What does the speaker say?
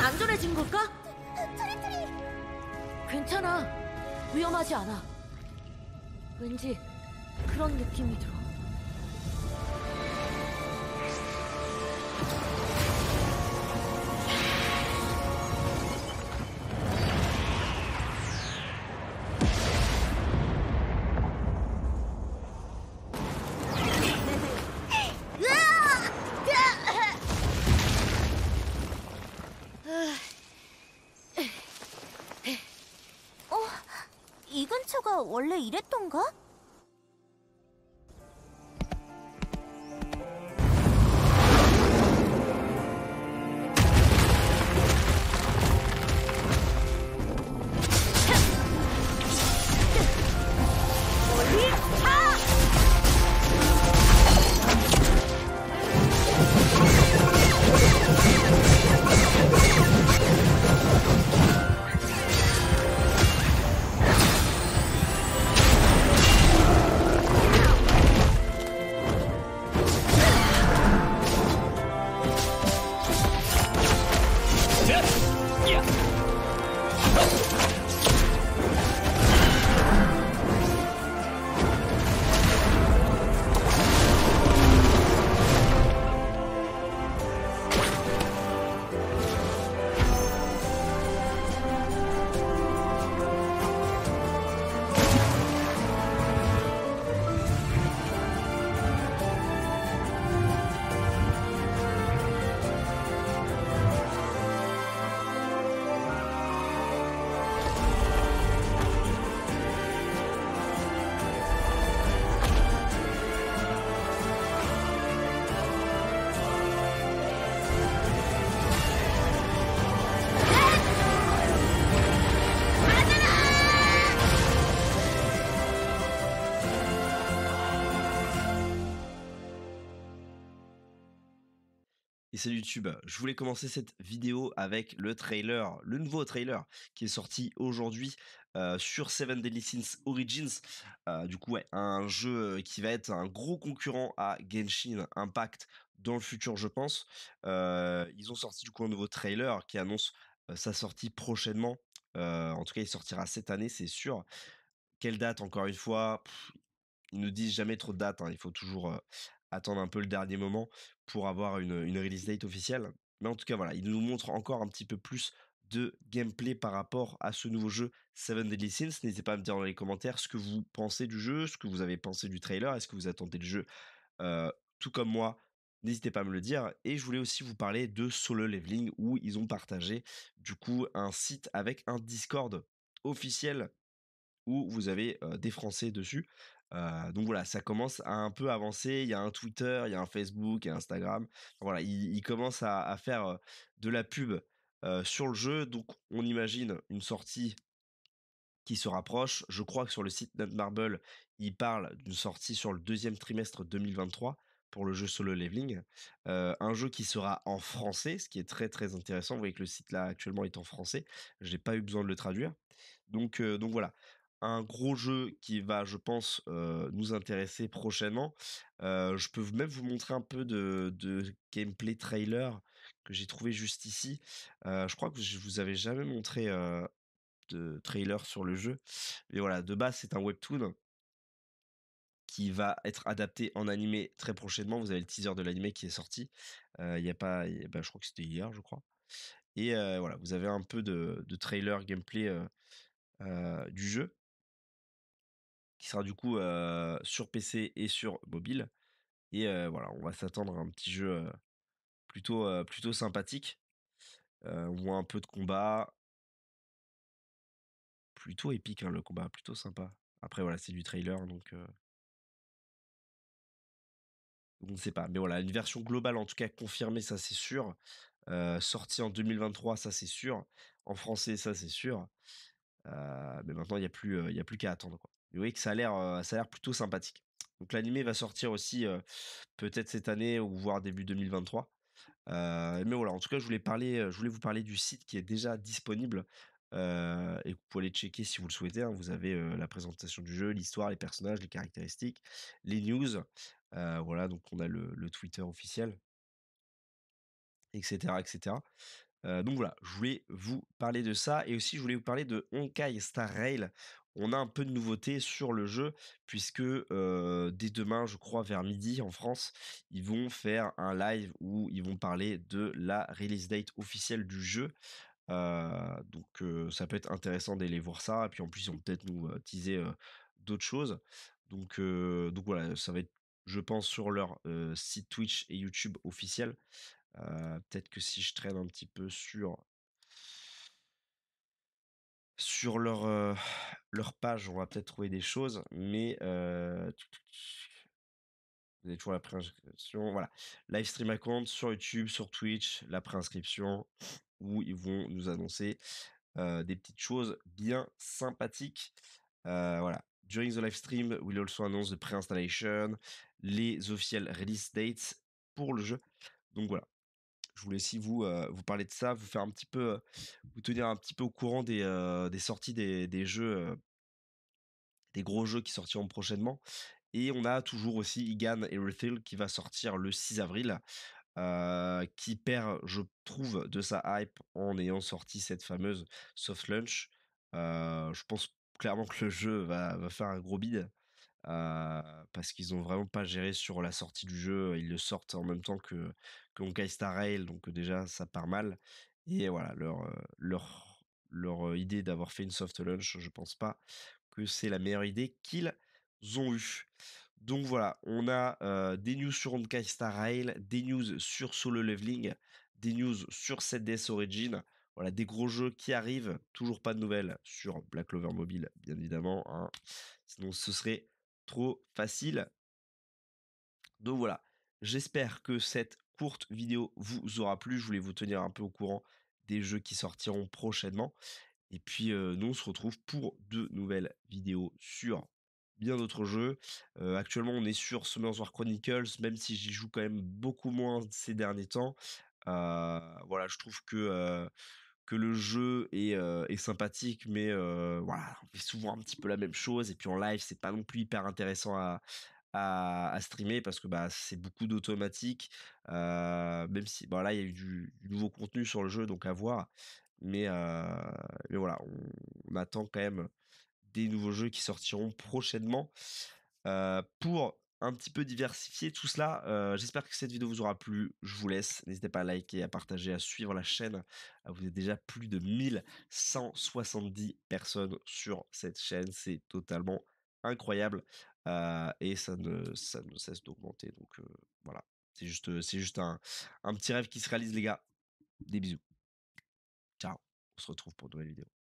안전해진 걸까? 트리트리! 괜찮아. 위험하지 않아. 왠지 그런 느낌이 들어. 이 근처가 원래 이랬던가? Et salut YouTube, je voulais commencer cette vidéo avec le trailer, le nouveau trailer qui est sorti aujourd'hui sur Seven Deadly Sins Origins. Du coup, ouais, un jeu qui va être un gros concurrent à Genshin Impact dans le futur, je pense. Ils ont sorti du coup un nouveau trailer qui annonce sa sortie prochainement. En tout cas, il sortira cette année, c'est sûr. Quelle date, encore une fois? Ils ne disent jamais trop de dates, hein, il faut toujours, attendre un peu le dernier moment pour avoir une release date officielle. Mais en tout cas, voilà, ils nous montrent encore un petit peu plus de gameplay par rapport à ce nouveau jeu Seven Deadly Sins. N'hésitez pas à me dire dans les commentaires ce que vous pensez du jeu, ce que vous avez pensé du trailer. Est-ce que vous attendez le jeu, tout comme moi? N'hésitez pas à me le dire. Et je voulais aussi vous parler de Solo Leveling où ils ont partagé, du coup, un site avec un Discord officiel où vous avez, des Français dessus. Donc voilà, ça commence à un peu avancer. Il y a un Twitter, il y a un Facebook, il y a Instagram. Voilà, ils commencent à faire, de la pub, sur le jeu. Donc on imagine une sortie qui se rapproche. Je crois que sur le site Netmarble, ils parlent d'une sortie sur le deuxième trimestre 2023 pour le jeu Solo Leveling. Un jeu qui sera en français, ce qui est très, très intéressant. Vous voyez que le site là actuellement est en français. J'ai pas eu besoin de le traduire. Donc voilà, un gros jeu qui va, je pense, nous intéresser prochainement. Je peux même vous montrer un peu de gameplay trailer que j'ai trouvé juste ici. Je crois que je vous avais jamais montré, de trailer sur le jeu. Mais voilà, de base, c'est un webtoon qui va être adapté en animé très prochainement. Vous avez le teaser de l'animé qui est sorti. Il y a pas il y a bah, je crois que c'était hier, je crois. Et voilà, vous avez un peu de trailer gameplay, du jeu qui sera du coup, sur PC et sur mobile. Et voilà, on va s'attendre à un petit jeu, plutôt sympathique. On voit un peu de combat, plutôt épique, hein, le combat, plutôt sympa. Après voilà, c'est du trailer donc on ne sait pas. Mais voilà, une version globale en tout cas confirmée, ça c'est sûr. Sortie en 2023, ça c'est sûr. En français, ça c'est sûr. Mais maintenant il y a plus qu'à attendre, quoi. Mais vous voyez que ça a l'air plutôt sympathique. Donc l'animé va sortir aussi, peut-être cette année ou voire début 2023. Mais voilà, en tout cas, je voulais vous parler du site qui est déjà disponible, et que vous pouvez aller checker si vous le souhaitez, hein. Vous avez, la présentation du jeu, l'histoire, les personnages, les caractéristiques, les news, voilà, donc on a le Twitter officiel et cetera et cetera. Donc voilà, je voulais vous parler de ça et aussi je voulais vous parler de Honkai Star Rail. On a un peu de nouveauté sur le jeu puisque, dès demain, je crois vers midi en France, ils vont faire un live où ils vont parler de la release date officielle du jeu. Donc ça peut être intéressant d'aller voir ça et puis en plus ils vont peut-être nous, teaser, d'autres choses. Donc voilà, ça va être, je pense, sur leur, site Twitch et YouTube officiel. Peut-être que si je traîne un petit peu sur leur, leur page, on va peut-être trouver des choses, mais vous avez toujours la préinscription, voilà. Live stream account sur YouTube, sur Twitch, la préinscription, où ils vont nous annoncer, des petites choses bien sympathiques. Voilà. During the live stream, we'll also announce the pre-installation, les official release dates pour le jeu. Donc voilà. Je voulais aussi vous parler de ça, vous faire un petit peu, vous tenir un petit peu au courant des sorties des jeux, des gros jeux qui sortiront prochainement. Et on a toujours aussi Igan et Refill qui va sortir le 6 avril, qui perd, je trouve, de sa hype en ayant sorti cette fameuse soft launch. Je pense clairement que le jeu va faire un gros bid. Parce qu'ils ont vraiment pas géré sur la sortie du jeu. Ils le sortent en même temps que Honkai Star Rail, donc déjà ça part mal. Et voilà, leur idée d'avoir fait une soft launch, je pense pas que c'est la meilleure idée qu'ils ont eue. Donc voilà, on a des news sur Honkai Star Rail, des news sur Solo Leveling, des news sur 7DS Origin. Voilà, des gros jeux qui arrivent. Toujours pas de nouvelles sur Black Clover Mobile, bien évidemment, hein. Sinon, ce serait trop facile. Donc voilà, j'espère que cette courte vidéo vous aura plu. Je voulais vous tenir un peu au courant des jeux qui sortiront prochainement. Et puis, nous, on se retrouve pour de nouvelles vidéos sur bien d'autres jeux. Actuellement, on est sur Summer's War Chronicles, même si j'y joue quand même beaucoup moins ces derniers temps. Voilà, je trouve que le jeu est sympathique, mais voilà, on fait souvent un petit peu la même chose. Et puis en live, c'est pas non plus hyper intéressant à streamer parce que bah, c'est beaucoup d'automatique. Même si bon, là, il y a eu du nouveau contenu sur le jeu, donc à voir. Mais, mais voilà, on attend quand même des nouveaux jeux qui sortiront prochainement. Pour un petit peu diversifier tout cela, j'espère que cette vidéo vous aura plu. Je vous laisse. N'hésitez pas à liker, à partager, à suivre la chaîne. Vous êtes déjà plus de 1170 personnes sur cette chaîne. C'est totalement incroyable. Et ça ne cesse d'augmenter. Donc voilà. C'est juste un petit rêve qui se réalise, les gars. Des bisous. Ciao. On se retrouve pour de nouvelles vidéos.